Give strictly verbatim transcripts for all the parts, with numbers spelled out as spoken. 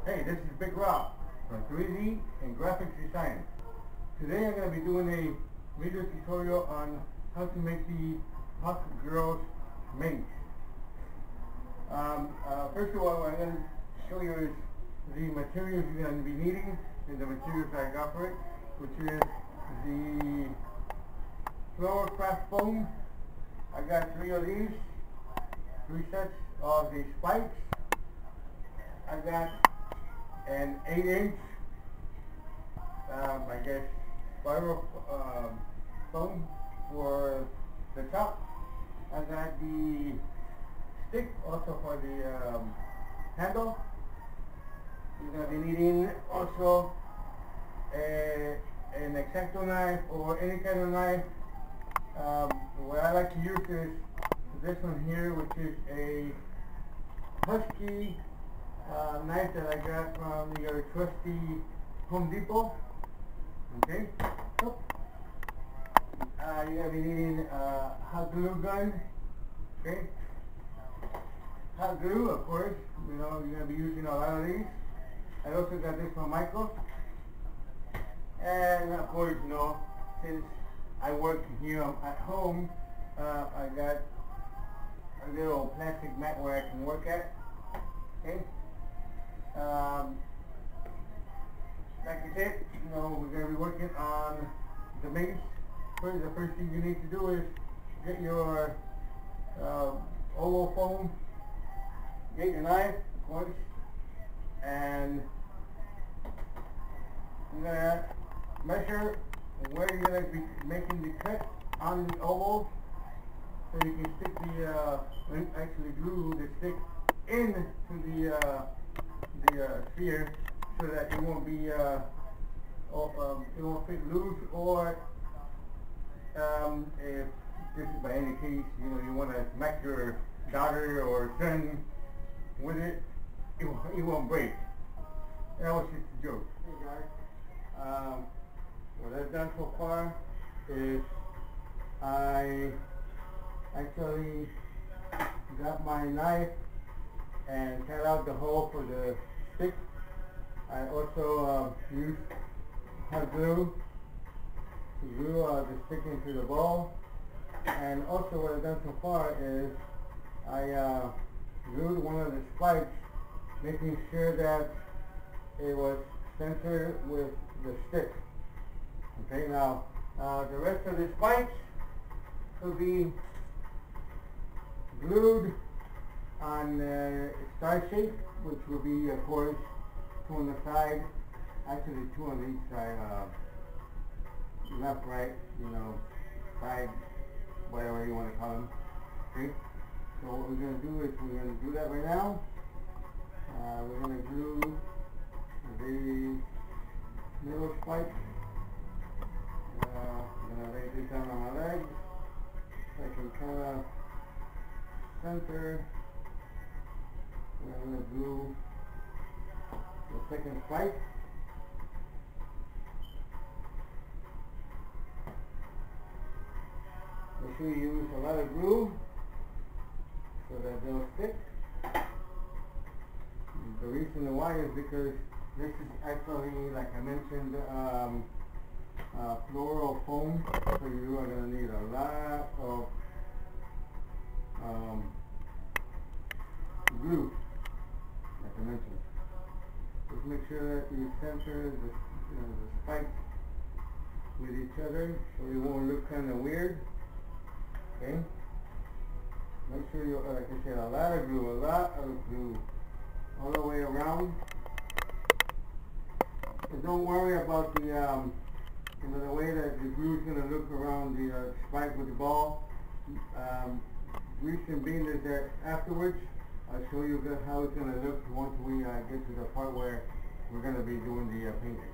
Hey, this is Big Rob from three D and Graphics Design. Today I'm going to be doing a video tutorial on how to make the HAWK Girl's Mace. Um, uh, first of all, what I'm going to show you is the materials you're going to be needing and the materials I got for it, which is the floral craft foam. I got three of these, three sets of the spikes. I got an eight inch, um, I guess, spiral um, foam for the top. I got the stick also for the um, handle. You're going to be needing also a, an X-Acto knife or any kind of knife. Um, what I like to use is this one here, which is a Husky uh, knife that I got from your trusty Home Depot. Okay. So, uh, you're going to be needing a hot glue gun. Okay. Hot glue, of course. You know, you're going to be using a lot of these. I also got this from Michael. And of course, you know, since I work here at home, uh, I got a little plastic mat where I can work at. Okay. Um, like I said, you know, we're going to be working on the mace. First, the first thing you need to do is get your uh, oval foam, get your knife, of course, and you're going to measure where you're going to be making the cut on the oval, so you can stick the, uh, actually glue the stick into the uh, the uh, sphere, so that it won't be uh, or, um, it won't fit loose, or um, if just by any case, you know, you want to smack your daughter or son with it, it, it won't break. That was just a joke. Hey guys, um, what I've done so far is I actually got my knife and cut out the hole for the stick. I also uh, used hot glue to glue uh, the stick into the ball. And also what I've done so far is I uh, glued one of the spikes, making sure that it was centered with the stick. Okay, now uh, the rest of the spikes will be glued on uh, star shape, which will be, of course, two on the side, actually two on each side, uh, left, right, you know, side, whatever you want to call them. Okay, so what we're going to do is we're going to do that right now. Uh, we're going to glue the middle spike. Uh, I'm going to lay this down on my legs so I can kind of center. I'm going to glue the second spike. Make sure you use a lot of glue so that they'll stick. The reason why is because this is actually, like I mentioned, um, uh, floral foam, so you are going to need a lot of um, glue, like I mentioned. Just make sure that you center the, you know, the spikes with each other so it won't look kind of weird. Okay? Make sure you, like I said, a lot of glue, a lot of glue all the way around. And don't worry about the, um, you know, the way that the glue is going to look around the uh, spike with the ball. Um, reason being is that afterwards, I'll show you how it's going to look once we uh, get to the part where we're going to be doing the uh, painting.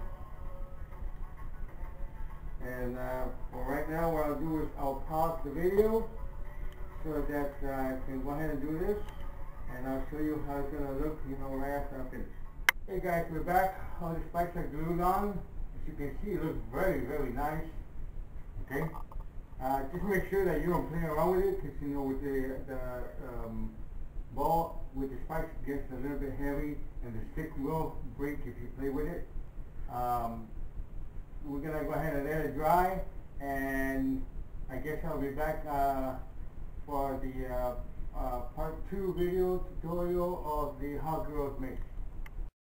And uh, for right now, what I'll do is I'll pause the video so that uh, I can go ahead and do this, and I'll show you how it's going to look, you know, right after I finish. Hey guys, we're back. All the spikes are glued on. As you can see, it looks very, very nice. Okay. Uh, just make sure that you don't play around with it, because you know, with the, the um, ball with the spikes, it gets a little bit heavy, and the stick will break if you play with it. Um, we're gonna go ahead and let it dry, and I guess I'll be back uh, for the uh, uh, part two video tutorial of the HAWK Girl's Mace.